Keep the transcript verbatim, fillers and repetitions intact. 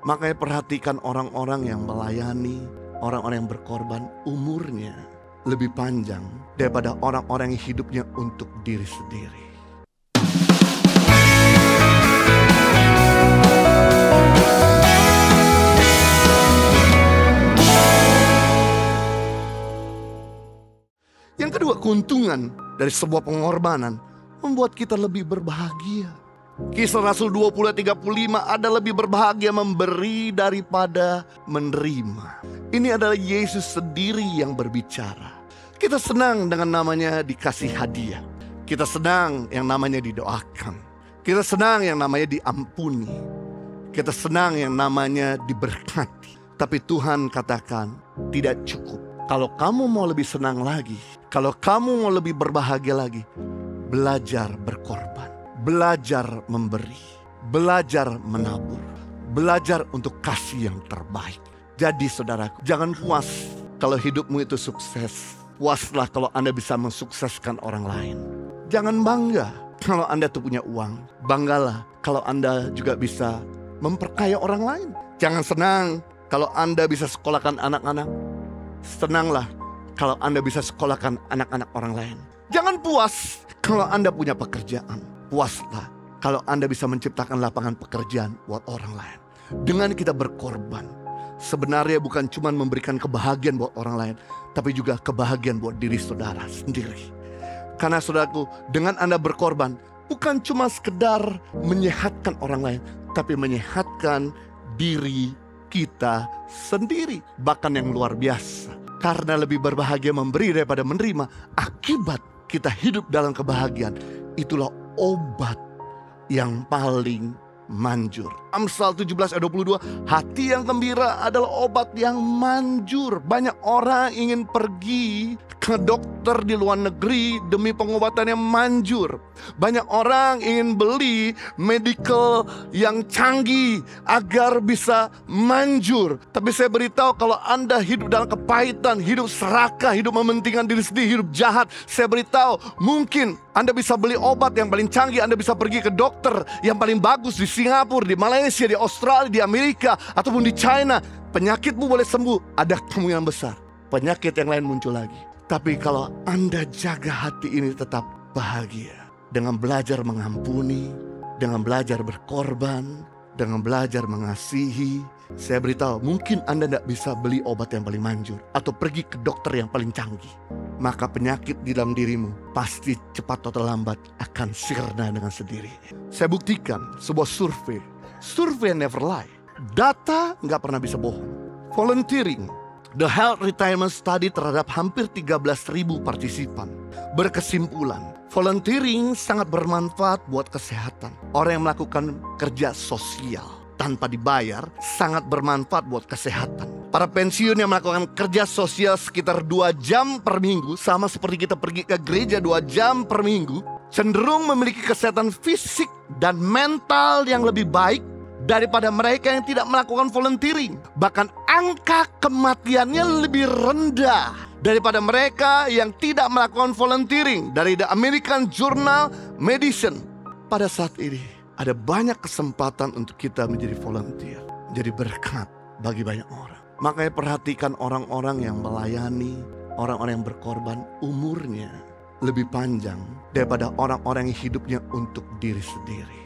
Makanya perhatikan orang-orang yang melayani, orang-orang yang berkorban, umurnya lebih panjang daripada orang-orang yang hidupnya untuk diri sendiri. Yang kedua, keuntungan dari sebuah pengorbanan membuat kita lebih berbahagia. Kisah Rasul dua puluh tiga puluh lima ada lebih berbahagia memberi daripada menerima. Ini adalah Yesus sendiri yang berbicara. Kita senang dengan namanya dikasih hadiah. Kita senang yang namanya didoakan. Kita senang yang namanya diampuni. Kita senang yang namanya diberkati. Tapi Tuhan katakan tidak cukup. Kalau kamu mau lebih senang lagi, kalau kamu mau lebih berbahagia lagi, belajar berkorban. Belajar memberi, belajar menabur, belajar untuk kasih yang terbaik. Jadi saudaraku, jangan puas kalau hidupmu itu sukses. Puaslah kalau Anda bisa mensukseskan orang lain. Jangan bangga kalau Anda tuh punya uang. Banggalah kalau Anda juga bisa memperkaya orang lain. Jangan senang kalau Anda bisa sekolahkan anak-anak. Senanglah kalau Anda bisa sekolahkan anak-anak orang lain. Jangan puas kalau Anda punya pekerjaan. Puaslah kalau Anda bisa menciptakan lapangan pekerjaan buat orang lain. Dengan kita berkorban, sebenarnya bukan cuma memberikan kebahagiaan buat orang lain, tapi juga kebahagiaan buat diri saudara sendiri. Karena saudaraku, dengan Anda berkorban, bukan cuma sekedar menyehatkan orang lain, tapi menyehatkan diri kita sendiri. Bahkan yang luar biasa. Karena lebih berbahagia memberi daripada menerima, akibat kita hidup dalam kebahagiaan, itulah obat yang paling manjur. Amsal tujuh belas ayat dua puluh dua, hati yang gembira adalah obat yang manjur. Banyak orang ingin pergi ke dokter di luar negeri demi pengobatan yang manjur. Banyak orang ingin beli medical yang canggih agar bisa manjur. Tapi saya beritahu, kalau Anda hidup dalam kepahitan, hidup serakah, hidup mementingkan diri sendiri, hidup jahat, saya beritahu, mungkin Anda bisa beli obat yang paling canggih. Anda bisa pergi ke dokter yang paling bagus di Singapura, di Malaysia, di Australia, di Amerika, ataupun di China. Penyakitmu boleh sembuh, ada kemungkinan besar penyakit yang lain muncul lagi. Tapi kalau Anda jaga hati ini tetap bahagia, dengan belajar mengampuni, dengan belajar berkorban, dengan belajar mengasihi, saya beritahu, mungkin Anda tidak bisa beli obat yang paling manjur atau pergi ke dokter yang paling canggih. Maka penyakit di dalam dirimu pasti cepat atau lambat akan sirna dengan sendirinya. Saya buktikan sebuah survei, survei never lie. Data nggak pernah bisa bohong. Volunteering, The Health Retirement Study terhadap hampir tiga belas ribu partisipan berkesimpulan, volunteering sangat bermanfaat buat kesehatan. Orang yang melakukan kerja sosial tanpa dibayar sangat bermanfaat buat kesehatan. Para pensiun yang melakukan kerja sosial sekitar dua jam per minggu, sama seperti kita pergi ke gereja dua jam per minggu, cenderung memiliki kesehatan fisik dan mental yang lebih baik daripada mereka yang tidak melakukan volunteering. Bahkan angka kematiannya lebih rendah daripada mereka yang tidak melakukan volunteering. Dari The American Journal Medicine, pada saat ini ada banyak kesempatan untuk kita menjadi volunteer, menjadi berkat bagi banyak orang. Makanya perhatikan orang-orang yang melayani, orang-orang yang berkorban, umurnya lebih panjang daripada orang-orang yang hidupnya untuk diri sendiri.